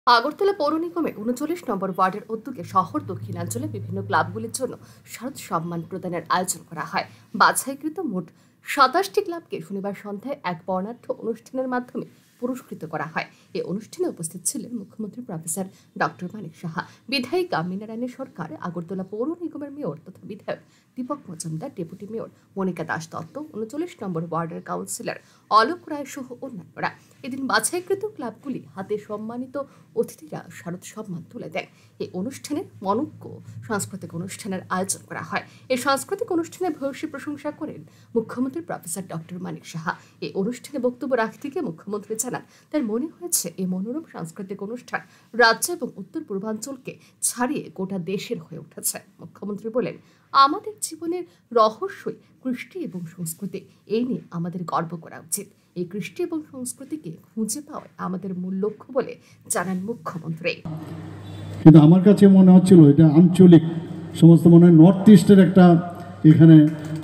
আগরতলা পৌর নিগমের ৩৯ নম্বর ওয়ার্ডের উদ্যোগে শহর দক্ষিণাঞ্চলে বিভিন্ন ক্লাবগুলির জন্য শারদ সম্মান প্রদানের আয়োজন করা হয়। বাছাইকৃত মোট ২৭টি ক্লাবকে শনিবার সন্ধ্যায় এক বর্ণাঢ্য অনুষ্ঠানের মাধ্যমে পুরস্কৃত করা হয়। এই অনুষ্ঠানে উপস্থিত ছিলেন মুখ্যমন্ত্রী প্রফেসর ডক্টর মানিক সাহা, বিধায়িকা মীনা রানী সরকার, আগরতলা পৌর নিগমের মেয়র তথা বিধায়ক Deepak Majumdar, deputy mayor Monika Das Dutta, ৩৯ number ওয়ার্ডের কাউন্সিলর অলোক রায় সহ অন্যান্যরা। এদিন বাছাইকৃত ক্লাবগুলি হাতে সম্মানিত অতিথিরা শারদ সম্মান তুলে দেন। এই অনুষ্ঠানে মনোজ্ঞ সাংস্কৃতিক অনুষ্ঠানের আয়োজন করা হয়। এই সাংস্কৃতিক অনুষ্ঠানে ভূয়সী প্রশংসা করেন মুখ্যমন্ত্রী প্রফেসর ডক্টর মানিক সাহা। এই অনুষ্ঠানে বক্তব্য রাখতে গিয়ে মুখ্যমন্ত্রী জানান, তার মনে হয়েছে এই মনোরম সাংস্কৃতিক অনুষ্ঠান রাজ্য এবং উত্তর পূর্বাঞ্চলকে ছাড়িয়ে গোটা দেশের হয়ে উঠেছে। মুখ্যমন্ত্রী বলেন, আমাদের জীবনের রহস্যই কৃষ্টি এবং সংস্কৃতি। এই নিয়ে আমাদের গর্ব করা উচিত। এই কৃষ্টি এবং সংস্কৃতিকে খুঁজে পাওয়া আমাদের মূল লক্ষ্য বলে জানান মুখ্যমন্ত্রী। কিন্তু আমার কাছে মনে হচ্ছিল এটা আঞ্চলিক সমস্ত মনে হয় নর্থ ইস্টের একটা এখানে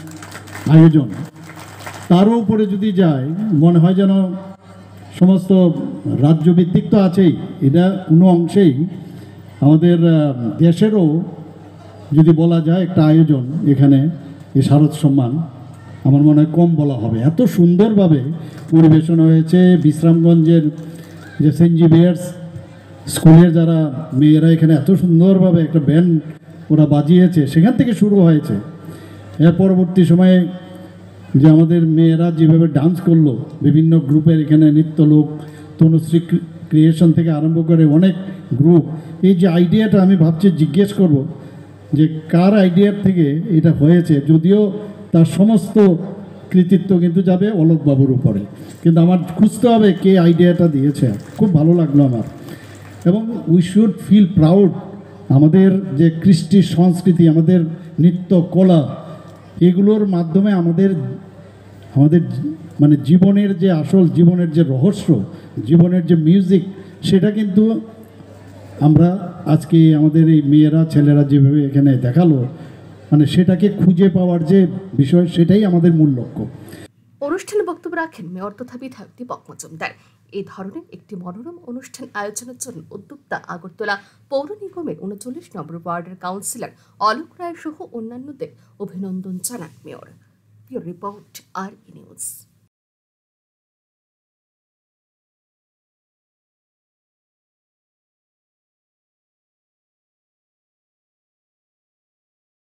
আয়োজন, তারও উপরে যদি যায় মনে হয় যেন সমস্ত রাজ্যভিত্তিক তো আছেই, এটা কোনো অংশেই আমাদের দেশেরও যদি বলা যায় একটা আয়োজন এখানে এই শারদ সম্মান আমার মনে হয় কম বলা হবে। এত সুন্দরভাবে পরিবেশন হয়েছে। বিশ্রামগঞ্জের যে সেন্ট জেভিয়ার্স স্কুলের যারা মেয়েরা এখানে এত সুন্দরভাবে একটা ব্যান্ড ওরা বাজিয়েছে, সেখান থেকে শুরু হয়েছে। এর পরবর্তী সময়ে যে আমাদের মেয়েরা যেভাবে ডান্স করলো, বিভিন্ন গ্রুপের এখানে নৃত্যলোক, তনুশ্রী ক্রিয়েশন থেকে আরম্ভ করে অনেক গ্রুপ, এই যে আইডিয়াটা আমি ভাবছি জিজ্ঞেস করব যে কার আইডিয়ার থেকে এটা হয়েছে, যদিও তার সমস্ত কৃতিত্ব কিন্তু যাবে অলোকবাবুর উপরে, কিন্তু আমার খুঁজতে হবে কে আইডিয়াটা দিয়েছে। খুব ভালো লাগলো আমার, এবং উই শুড ফিল প্রাউড। আমাদের যে কৃষ্টি সংস্কৃতি, আমাদের নৃত্য কলা, এগুলোর মাধ্যমে আমাদের মানে জীবনের যে আসল জীবনের যে রহস্য, জীবনের যে মিউজিক, সেটা কিন্তু আমরা আজকে আমাদের এই মেয়েরা ছেলেরা যেভাবে এখানে দেখালো, মানে সেটাকে খুঁজে পাওয়ার যে বিষয়, সেটাই আমাদের মূল লক্ষ্য। অনুষ্ঠানে বক্তব্য রাখেন মেয়র তথা বিধায়ক দীপক মজুমদার। এই ধরনের একটি মনোরম অনুষ্ঠান আয়োজনের জন্য উদ্যোক্তা আগরতলা পৌর নিগমের ৩৯ নম্বর ওয়ার্ডের কাউন্সিলর অলোক রায় সহ অন্যান্যদের অভিনন্দন জানান মেয়র। রিপোর্ট আর নিউজ।